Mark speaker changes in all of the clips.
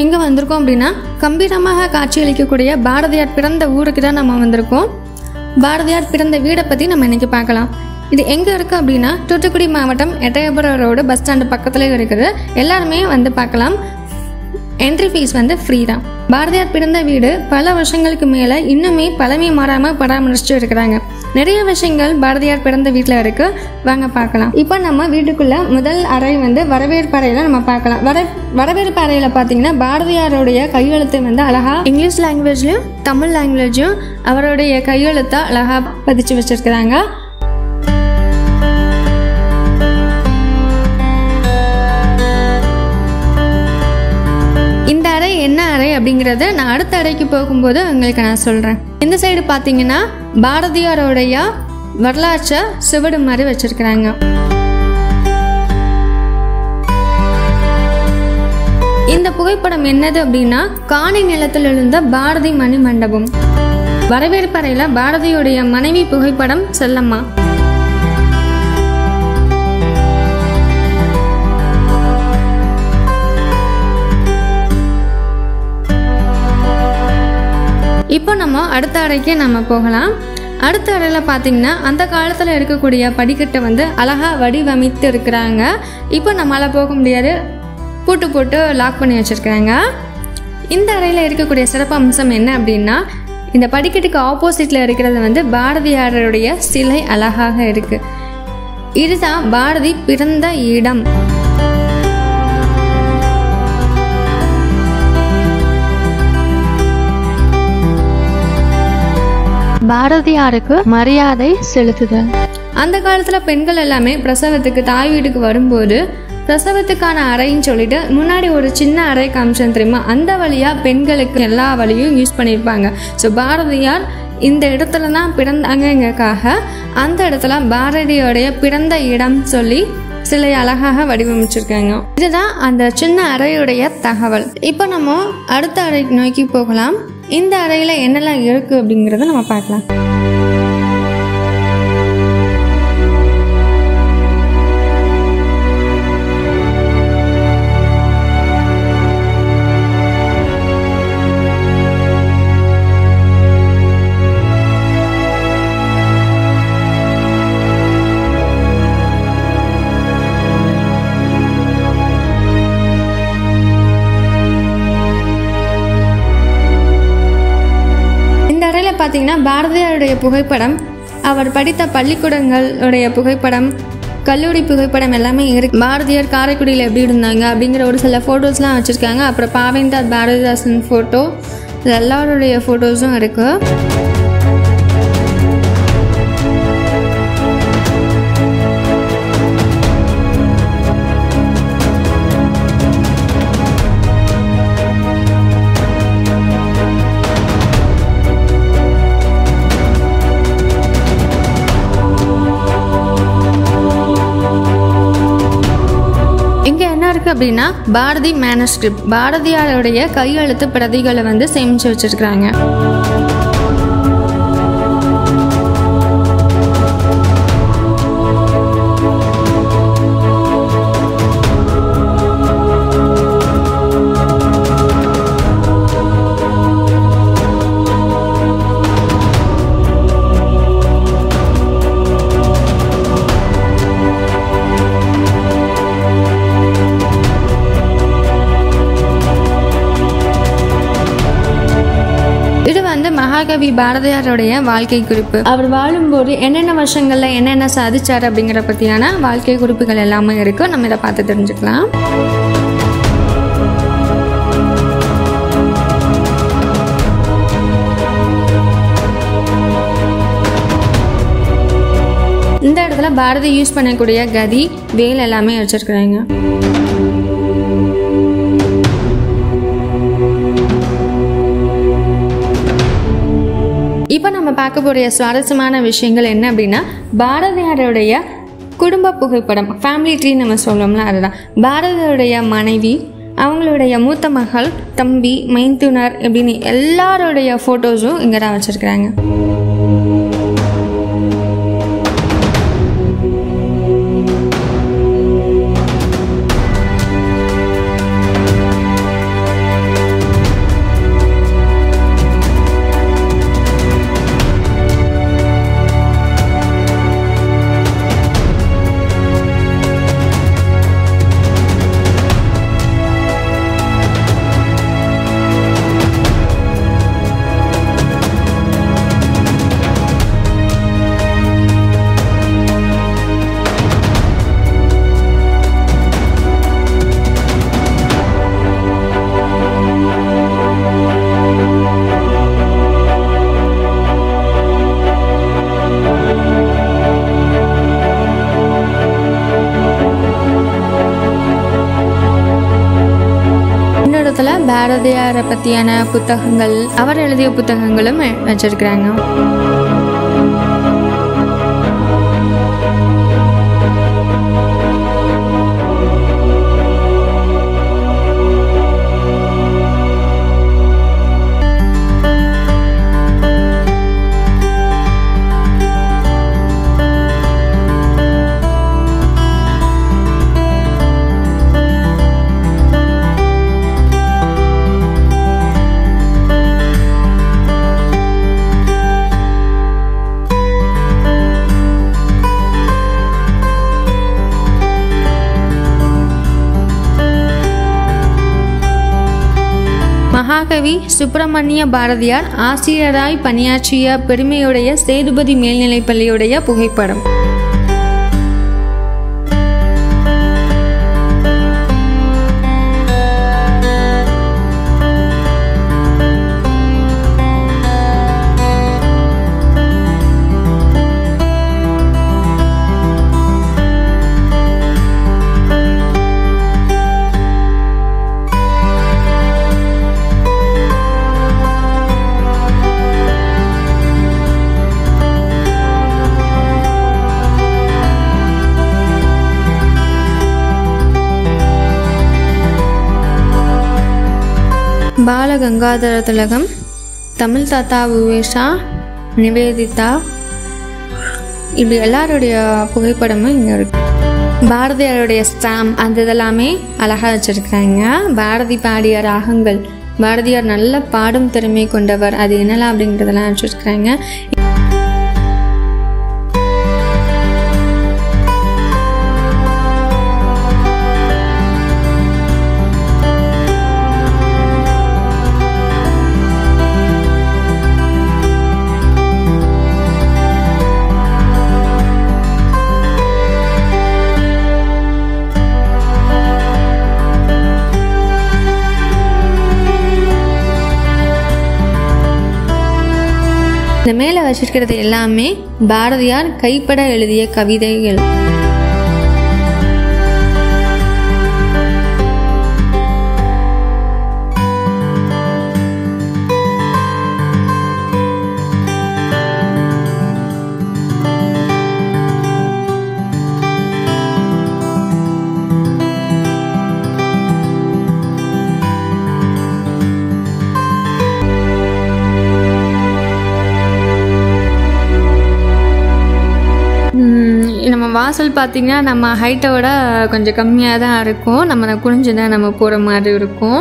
Speaker 1: எங்கே வந்திருக்கோம் அப்படின்னா கம்பீரமாக காட்சியளிக்கக்கூடிய பாரதியார் பிறந்த ஊருக்கு தான் நம்ம வந்திருக்கோம். பாரதியார் பிறந்த வீடை பற்றி நம்ம இன்றைக்கி பார்க்கலாம். இது எங்கே இருக்குது அப்படின்னா தூத்துக்குடி மாவட்டம் எட்டயபுரம் ரோடு பஸ் ஸ்டாண்டு பக்கத்துலேயே இருக்குது. எல்லாருமே வந்து பார்க்கலாம். என்ட்ரி ஃபீஸ் வந்து ஃப்ரீ தான். பாரதியார் பிறந்த வீடு பல வருஷங்களுக்கு மேலே இன்னுமே பழமை மாறாமல் பராமரிச்சுட்டு இருக்கிறாங்க. நிறைய விஷயங்கள் பாரதியார் பிறந்த வீட்டில் இருக்குது, வாங்க பார்க்கலாம். இப்போ நம்ம வீட்டுக்குள்ளே முதல் அறை வந்து வரவேற்பு அறையில் நம்ம பார்க்கலாம். வரவேற்பு அறையில் பார்த்தீங்கன்னா பாரதியாருடைய கையெழுத்து வந்து அழகாக இங்கிலீஷ் லாங்குவேஜ்லையும் தமிழ் லாங்குவேஜும் அவருடைய கையெழுத்தை அழகாக பதிச்சு வச்சுருக்கிறாங்க. இந்த அறை என்ன அறை அப்படிங்கிறத நான் அடுத்த அறைக்கு போகும்போது உங்களுக்கு நான் சொல்கிறேன். இந்த சைடு பார்த்தீங்கன்னா பாரதியாரோடைய வரலாற்றை சுவடு மாதிரி வச்சிருக்கிறாங்க. இந்த புகைப்படம் என்னது அப்படின்னா காணி நிலத்தில் எழுந்த பாரதி மணி மண்டபம். வரவேற்பு அறையில் பாரதியுடைய மனைவி புகைப்படம் செல்லம்மா. இப்போ நம்ம அடுத்த அறைக்கு நம்ம போகலாம். அடுத்த அறையில் பார்த்தீங்கன்னா அந்த காலத்தில் இருக்கக்கூடிய படிக்கட்டை வந்து அழகாக வடிவமைத்து இருக்கிறாங்க. இப்போ நம்மளால் போக முடியாது, பூட்டு போட்டு லாக் பண்ணி வச்சுருக்கிறாங்க. இந்த அறையில் இருக்கக்கூடிய சிறப்பு அம்சம் என்ன அப்படின்னா இந்த படிக்கட்டுக்கு ஆப்போசிட்டில் இருக்கிறது வந்து பாரதியாருடைய சிலை அழகாக இருக்குது. இதுதான் பாரதி பிறந்த இடம்.
Speaker 2: பாரதியாருக்கு மரியாதை செலுத்துதல்.
Speaker 1: அந்த காலத்தில் பெண்கள் எல்லாமே பிரசவத்துக்கு தாய் வீட்டுக்கு வரும்போது பிரசவத்துக்கான அறைன்னு சொல்லிட்டு முன்னாடி ஒரு சின்ன அறை காமிச்சேன் தெரியுமா, அந்த வழியாக பெண்களுக்கு எல்லா வழியும் யூஸ் பண்ணியிருப்பாங்க. ஸோ பாரதியார் இந்த இடத்துல தான் பிறந்தாங்கக்காக அந்த இடத்துல பாரதியோடைய பிறந்த இடம் சொல்லி சிலை அழகாக வடிவமைச்சிருக்காங்க. இதுதான் அந்த சின்ன அறையுடைய தகவல். இப்போ நம்ம அடுத்த அறைக்கு நோக்கி போகலாம். இந்த அறையில் என்னெல்லாம் இருக்குது அப்படிங்கிறத நம்ம பார்க்கலாம். பார்த்தீங்கன்னா பாரதியாருடைய புகைப்படம், அவர் படித்த பள்ளிக்கூடங்களுடைய புகைப்படம், கல்லூரி புகைப்படம் எல்லாமே இருக்கு. பாரதியார் காரைக்குடியில் எப்படி இருந்தாங்க அப்படிங்கிற ஒரு சில ஃபோட்டோஸ்லாம் வச்சுருக்காங்க. அப்புறம் பாவேந்தர் பாரதிதாசன் ஃபோட்டோ, எல்லாருடைய ஃபோட்டோஸும் இருக்குது. அப்படின்னா பாரதி மேனஸ்கிரிப்ட், பாரதியாருடைய கையெழுத்து பிரதிகளை வந்து சேமிச்சு வச்சிருக்கிறாங்க. மகாகவி பாரதியாருடைய வாழ்க்கை குறிப்பு. அவர் வாழும்போது என்னென்ன வருஷங்கள்ல என்னென்ன சாதிச்சார் அப்படிங்கிற பத்தியான வாழ்க்கை குறிப்புகள் எல்லாமே இருக்கு. நம்ம இதை பார்த்து தெரிஞ்சுக்கலாம். இந்த இடத்துல பாரதி யூஸ் பண்ணக்கூடிய கதி, வேல் எல்லாமே வச்சிருக்கிறாங்க. இப்போ நம்ம பார்க்க போகிற சுவாரஸ்யமான விஷயங்கள் என்ன அப்படின்னா பாரதியாருடைய குடும்ப புகைப்படம், ஃபேமிலி ட்ரீ நம்ம சொல்லோம்ல, அதுதான். பாரதியாருடைய மனைவி, அவங்களுடைய மூத்த மகள், தம்பி, மைத்துனர் இப்படின்னு எல்லாருடைய ஃபோட்டோஸும் இங்கே தான் வச்சுருக்குறாங்க. பக்கத்தில் பாரதியாரை பற்றியான புத்தகங்கள், அவர் எழுதிய புத்தகங்களும் வச்சிருக்கிறாங்க. மகாகவி சுப்பிரமணிய பாரதியார் ஆசிரியராய் பணியாற்றிய பெருமையுடைய சேதுபதி மேல்நிலைப்பள்ளியுடைய புகைப்படம். பாலகங்காதர திலகம், தமிழ் தாத்தா விவேஷா, நிவேதிதா, இப்படி எல்லாருடைய புகைப்படமும் இங்கே இருக்கு. பாரதியாருடைய ஸ்டாம்ப் அந்த இதெல்லாமே அழகாக வச்சுருக்காங்க. பாரதி பாடிய ராகங்கள், பாரதியார் நல்ல பாடும் திறமை கொண்டவர், அது என்னலாம் அப்படிங்கிறதெல்லாம் வச்சுருக்காங்க. இந்த மேலே வச்சிருக்கிறது எல்லாமே பாரதியார் கைப்பட எழுதிய கவிதைகள். நம்ம வாசல் பார்த்திங்கன்னா நம்ம ஹைட்டை விட கொஞ்சம் கம்மியாக தான் இருக்கும். நம்ம குனிஞ்சு தான் நம்ம போகிற மாதிரி இருக்கும்.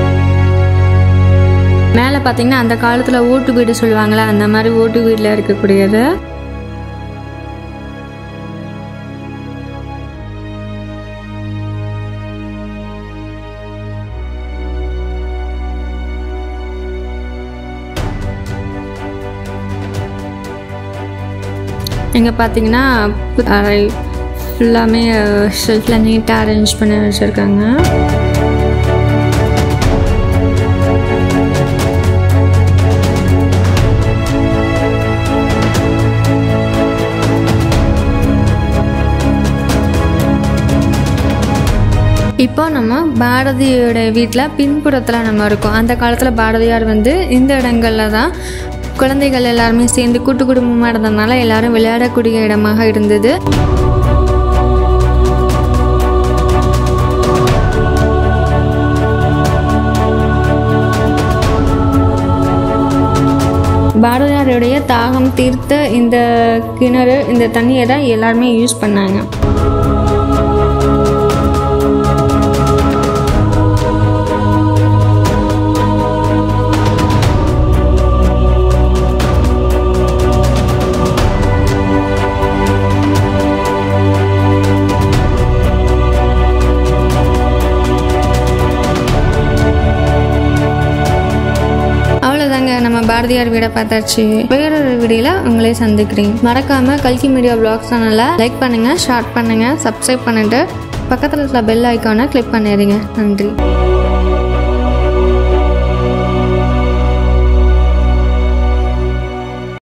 Speaker 1: மேலே பார்த்திங்கன்னா அந்த காலத்தில் ஓட்டு வீடு சொல்லுவாங்களே, அந்த மாதிரி ஓட்டு வீட்டில் இருக்கக்கூடியது. இங்கே பார்த்தீங்கன்னா அறை ஃபுல்லாமே ஷெல்ஃபில் நீட்டாக அரேஞ்ச் பண்ணி வச்சுருக்காங்க. இப்போ நம்ம பாரதியோட வீட்டில் பின்புறத்தில் நம்ம இருக்கோம். அந்த காலத்தில் பாரதியார் இந்த இடங்களில் தான் குழந்தைகள் எல்லாருமே சேர்ந்து கூட்டு குடும்பமாக இருந்ததுனால எல்லாரும் விளையாடக்கூடிய இடமாக இருந்தது. பாரதியாருடைய தாகம் தீர்த்த இந்த கிணறு, இந்த தண்ணியை தான் எல்லாருமே யூஸ் பண்ணாங்க. நம்ம பாரதியார் வீடை பார்த்தாச்சு. வேறொரு வீடியோல உங்களே சந்திக்கிறேன். மறக்காம கல்கி மீடியா vlog சேனலை லைக் பண்ணுங்க, ஷேர் பண்ணுங்க, சப்ஸ்கிரைப் பண்ணிட்டு பக்கத்தில் இருக்கிற பெல் ஐக்கானை கிளிக் பண்ணிடுங்க. நன்றி.